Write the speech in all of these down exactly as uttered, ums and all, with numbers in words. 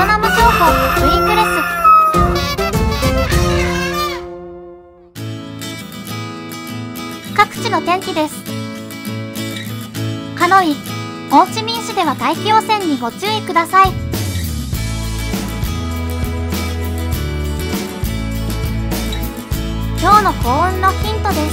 トナム情報 V プレス。各地の天気です。ハノイ、ホーチミン市では大気汚染にご注意ください。今日の幸運のヒントです。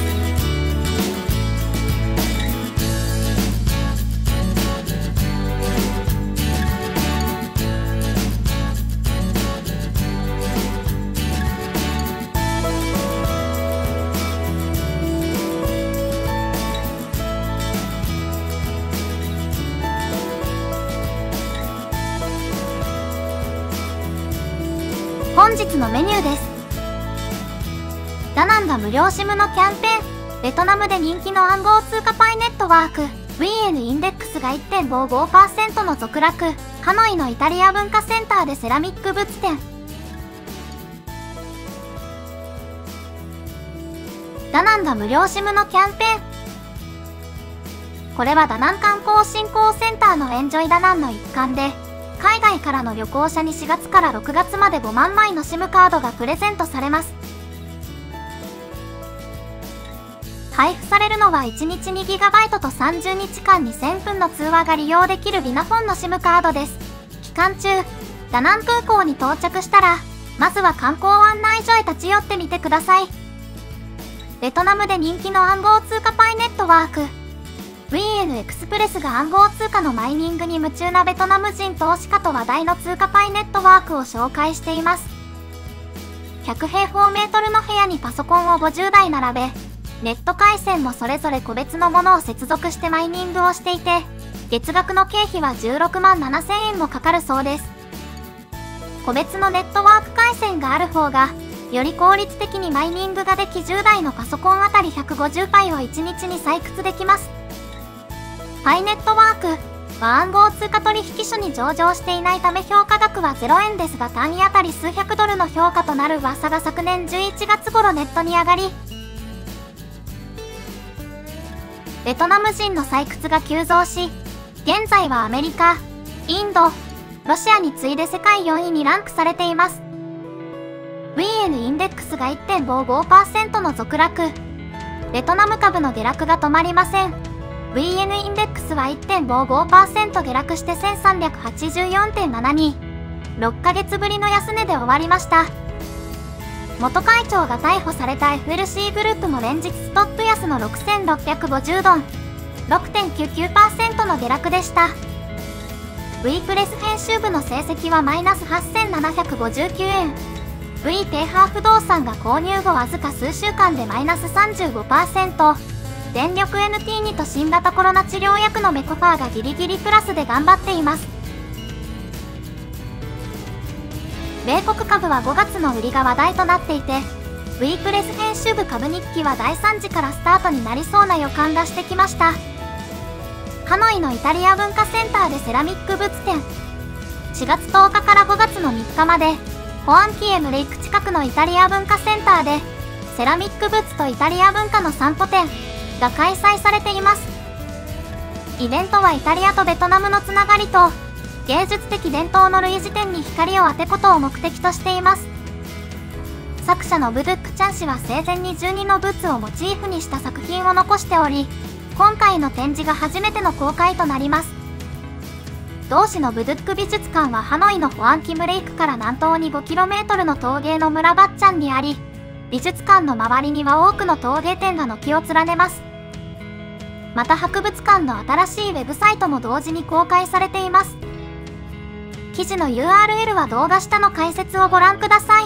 本日のメニューです。ダナンが無料 SIM のキャンペーン。ベトナムで人気の暗号通貨パイネットワーク ブイエヌ インデックスが いってんごごパーセント の続落。ハノイのイタリア文化センターでセラミック物展。ダナンが無料 SIM のキャンペーン。これはダナン観光振興センターのエンジョイダナンの一環で、海外からの旅行者にしがつからろくがつまでごまんまいの SIM カードがプレゼントされます。配布されるのはいちにち にギガバイト とさんじゅうにちかんにせんぷんの通話が利用できるビナフォンの SIM カードです。期間中、ダナン空港に到着したら、まずは観光案内所へ立ち寄ってみてください。ベトナムで人気の暗号通貨パイネットワーク ブイエヌ エクスプレスが暗号通貨のマイニングに夢中なベトナム人投資家と話題の通貨パイネットワークを紹介しています。ひゃくへいほうメートルの部屋にパソコンをごじゅうだい並べ、ネット回線もそれぞれ個別のものを接続してマイニングをしていて、月額の経費はじゅうろくまんななせんえんもかかるそうです。個別のネットワーク回線がある方が、より効率的にマイニングができじゅうだいのパソコンあたりひゃくごじゅうパイをいちにちに採掘できます。パイネットワークは暗号通貨取引所に上場していないため評価額はゼロえんですが単位あたり数百ドルの評価となる噂が昨年じゅういちがつ頃ネットに上がり、ベトナム人の採掘が急増し、現在はアメリカ、インド、ロシアに次いで世界よんいにランクされています。ブイエヌ インデックスが いってんごごパーセント の続落。ベトナム株の下落が止まりません。ブイエヌ インデックスは いってんごごパーセント 下落してせんさんびゃくはちじゅうよんてんななに。ろっかげつぶりの安値で終わりました。元会長が逮捕された エフエルシー グループも連日ストップ安のろくせんろっぴゃくごじゅうドン、ろくてんきゅうきゅうパーセント の下落でした。V プレス編集部の成績はマイナスはっせんななひゃくごじゅうきゅうえん。V テーハー不動産が購入後わずか数週間でマイナス さんじゅうごパーセント。電力 エヌティーに と新型コロナ治療薬のメコファーがギリギリプラスで頑張っています。米国株はごがつの売りが話題となっていて、V プレス編集部株日記はだいさんじからスタートになりそうな予感がしてきました。ハノイのイタリア文化センターでセラミック物展。しがつとおかからごがつのみっかまで、ホアンキエムレイク近くのイタリア文化センターで、セラミック物とイタリア文化の散歩展が開催されています。イベントはイタリアとベトナムのつながりと、芸術的伝統の類似点に光を当てことを目的としています。作者のブドゥック・チャン氏は生前にじゅうにの仏をモチーフにした作品を残しており、今回の展示が初めての公開となります。同市のブドゥック美術館はハノイのホアンキムレイクから南東に ごキロメートル の陶芸の村バッチャンにあり、美術館の周りには多くの陶芸店が軒を連ねます。また博物館の新しいウェブサイトも同時に公開されています。記事の ユーアールエル は動画下の解説をご覧ください。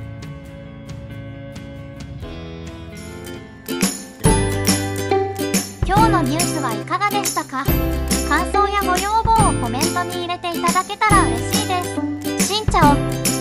今日のニュースはいかがでしたか？感想やご要望をコメントに入れていただけたら嬉しいです。しんちゃお